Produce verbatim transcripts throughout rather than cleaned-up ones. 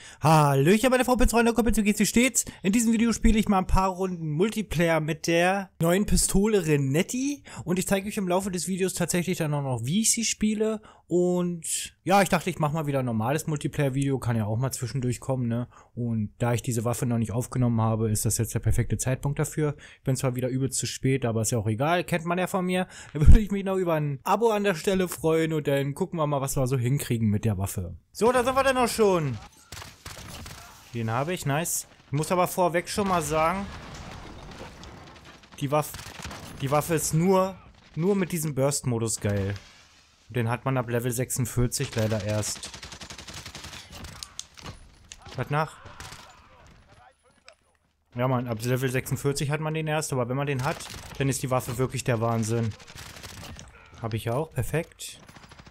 Hallöchen, meine Freunde, Kumpels, wie geht's, wie steht's? In diesem Video spiele ich mal ein paar Runden Multiplayer mit der neuen Pistole Renetti und ich zeige euch im Laufe des Videos tatsächlich dann auch noch, wie ich sie spiele und ja, ich dachte, ich mache mal wieder ein normales Multiplayer-Video, kann ja auch mal zwischendurch kommen, ne? Und da ich diese Waffe noch nicht aufgenommen habe, ist das jetzt der perfekte Zeitpunkt dafür. Ich bin zwar wieder übelst zu spät, aber ist ja auch egal, kennt man ja von mir. Da würde ich mich noch über ein Abo an der Stelle freuen und dann gucken wir mal, was wir so hinkriegen mit der Waffe. So, da sind wir dann auch schon. Den habe ich, nice. Ich muss aber vorweg schon mal sagen, die Waffe, die Waffe ist nur, nur mit diesem Burst-Modus geil. Den hat man ab Level sechsundvierzig leider erst. Was nach? Ja man, ab Level sechsundvierzig hat man den erst, aber wenn man den hat, dann ist die Waffe wirklich der Wahnsinn. Habe ich auch, perfekt.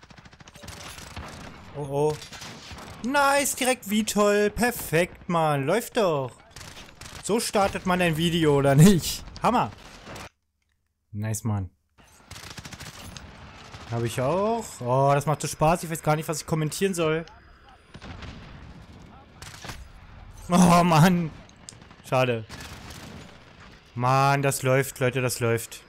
Oh oh. Nice, direkt wie toll. Perfekt, Mann. Läuft doch. So startet man ein Video, oder nicht? Hammer. Nice, Mann. Habe ich auch. Oh, das macht so Spaß. Ich weiß gar nicht, was ich kommentieren soll. Oh, Mann. Schade. Mann, das läuft, Leute, das läuft.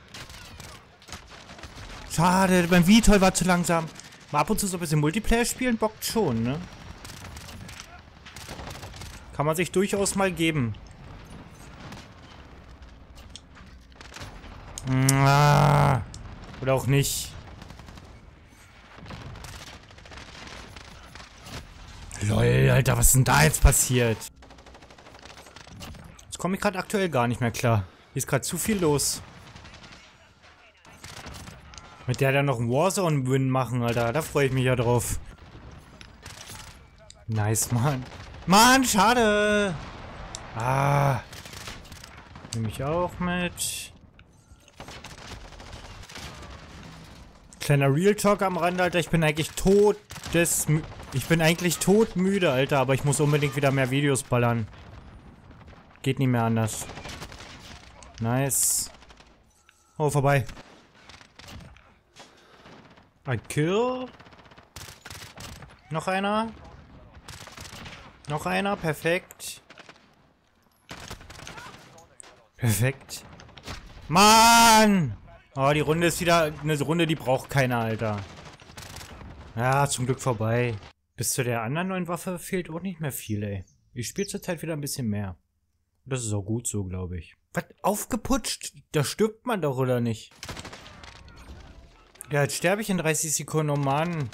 Schade, beim Vitol war zu langsam. Mal ab und zu so ein bisschen Multiplayer spielen, bockt schon, ne? Kann man sich durchaus mal geben. Ah, oder auch nicht. Lol, Alter, was ist denn da jetzt passiert? Jetzt komme ich gerade aktuell gar nicht mehr klar. Hier ist gerade zu viel los. Mit der dann noch einen Warzone-Win machen, Alter. Da freue ich mich ja drauf. Nice, Mann. Mann, schade. Ah. Nehme ich auch mit. Kleiner Real Talk am Rande, Alter. Ich bin eigentlich tot des... Ich bin eigentlich todmüde, Alter. Aber ich muss unbedingt wieder mehr Videos ballern. Geht nicht mehr anders. Nice. Oh, vorbei. Ein Kill. Noch einer. Noch einer. Perfekt. Perfekt. Mann! Oh, die Runde ist wieder eine Runde, die braucht keiner, Alter. Ja, zum Glück vorbei. Bis zu der anderen neuen Waffe fehlt auch nicht mehr viel, ey. Ich spiele zurzeit wieder ein bisschen mehr. Das ist auch gut so, glaube ich. Was? Aufgeputscht? Da stirbt man doch, oder nicht? Ja, jetzt sterbe ich in dreißig Sekunden, oh Mann.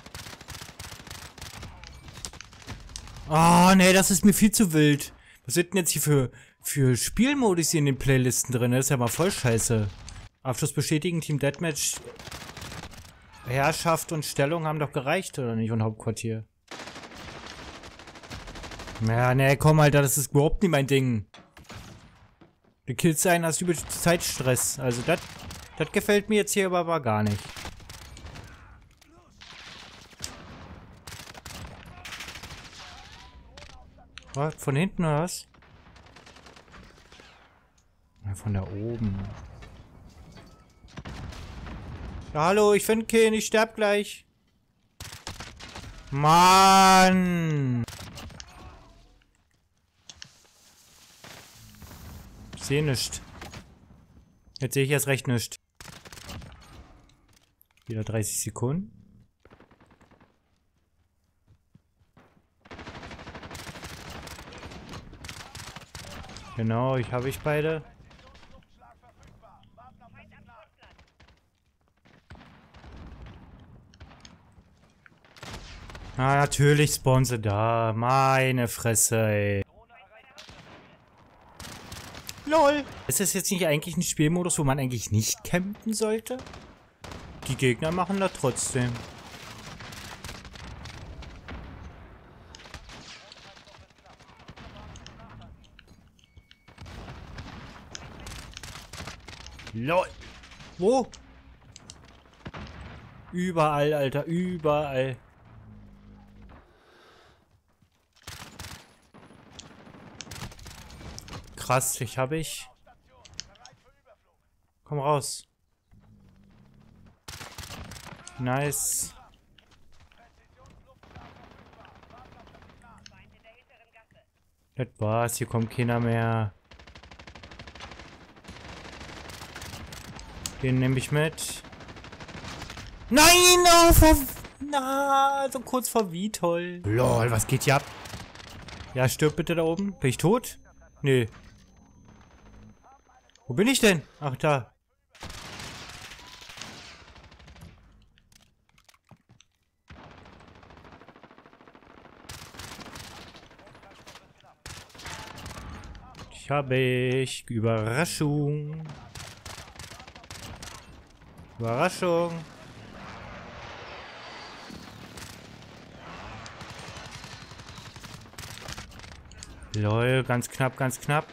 Oh, nee, das ist mir viel zu wild. Was sind denn jetzt hier für, für Spielmodus hier in den Playlisten drin? Das ist ja mal voll scheiße. Abschluss bestätigen, Team Deathmatch. Herrschaft und Stellung haben doch gereicht, oder nicht? Und Hauptquartier. Ja, nee, komm, Alter, das ist überhaupt nicht mein Ding. Du killst einen, hast übel Zeitstress. Also, das das gefällt mir jetzt hier aber, aber gar nicht. Was? Von hinten oder was? Ja, von da oben. Ja, hallo, ich finde keinen, ich sterb gleich. Mann! Ich sehe nichts. Jetzt sehe ich erst recht nichts. Wieder dreißig Sekunden. Genau, ich habe ich beide. Ah, natürlich spawnen sie da. Meine Fresse, ey. LOL. Ist das jetzt nicht eigentlich ein Spielmodus, wo man eigentlich nicht campen sollte? Die Gegner machen das trotzdem. LOL. Wo? Überall, Alter. Überall. Krass, ich habe ich. Komm raus. Nice. Das war's, hier kommt keiner mehr. Den nehme ich mit. Nein, oh, vor, na, so kurz vor Vitol. Lol, was geht hier ab? Ja, stirb bitte da oben. Bin ich tot? Nee. Wo bin ich denn? Ach, da. Ich habe ich. Überraschung. Überraschung. Lol, ganz knapp, ganz knapp.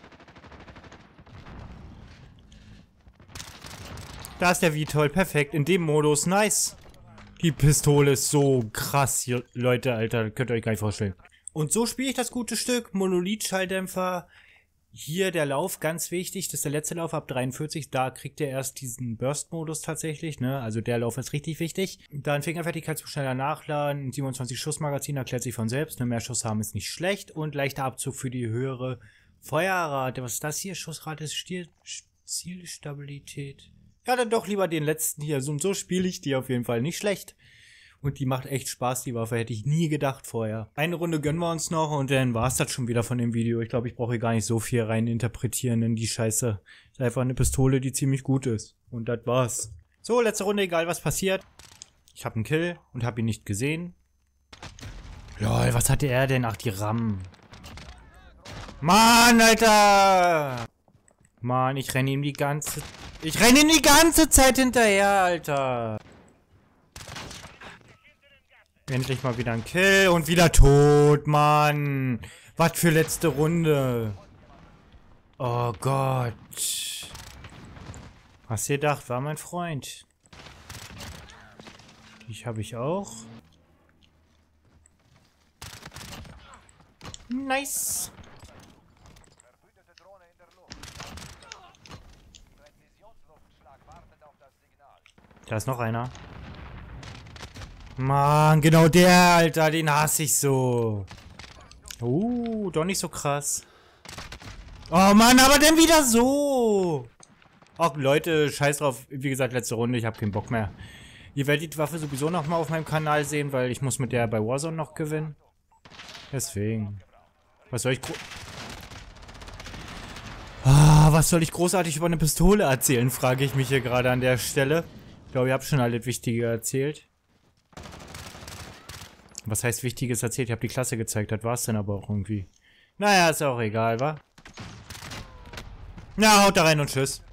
Da ist der Vitol, perfekt. In dem Modus, nice. Die Pistole ist so krass, hier, Leute, Alter, könnt ihr euch gar nicht vorstellen. Und so spiele ich das gute Stück. Monolith-Schalldämpfer. Hier der Lauf, ganz wichtig, das ist der letzte Lauf ab dreiundvierzig, da kriegt ihr erst diesen Burst-Modus tatsächlich, ne, also der Lauf ist richtig wichtig. Dann Fingerfertigkeit zum schneller Nachladen, siebenundzwanzig Schuss Magazin, erklärt sich von selbst, ne, mehr Schuss haben ist nicht schlecht und leichter Abzug für die höhere Feuerrate. Was ist das hier? Schussrate ist Stil Zielstabilität. Ja, dann doch lieber den letzten hier, so und so spiele ich die auf jeden Fall, nicht schlecht. Und die macht echt Spaß, die Waffe. Hätte ich nie gedacht vorher. Eine Runde gönnen wir uns noch und dann war es das schon wieder von dem Video. Ich glaube, ich brauche hier gar nicht so viel rein interpretieren in die Scheiße. Ist einfach eine Pistole, die ziemlich gut ist. Und das war's. So, letzte Runde, egal was passiert. Ich habe einen Kill und habe ihn nicht gesehen. Lol, was hatte er denn? Ach, die RAM. Mann, Alter! Mann, ich renne ihm die ganze... Ich renne ihm die ganze Zeit hinterher, Alter! Endlich mal wieder ein Kill und wieder tot, Mann. Was für letzte Runde. Oh Gott. Hast du gedacht, war mein Freund. Dich habe ich auch. Nice. Da ist noch einer. Mann, genau der, Alter, den hasse ich so. Uh, doch nicht so krass. Oh Mann, aber dann wieder so. Ach Leute, scheiß drauf. Wie gesagt, letzte Runde, ich habe keinen Bock mehr. Ihr werdet die Waffe sowieso noch mal auf meinem Kanal sehen, weil ich muss mit der bei Warzone noch gewinnen. Deswegen. Was soll ich... Ah, was soll ich großartig über eine Pistole erzählen, frage ich mich hier gerade an der Stelle. Ich glaube, ihr habt schon alles Wichtige erzählt. Was heißt Wichtiges erzählt? Ich habe die Klasse gezeigt, das war's dann aber auch irgendwie. Naja, ist auch egal, wa? Na, haut da rein und tschüss.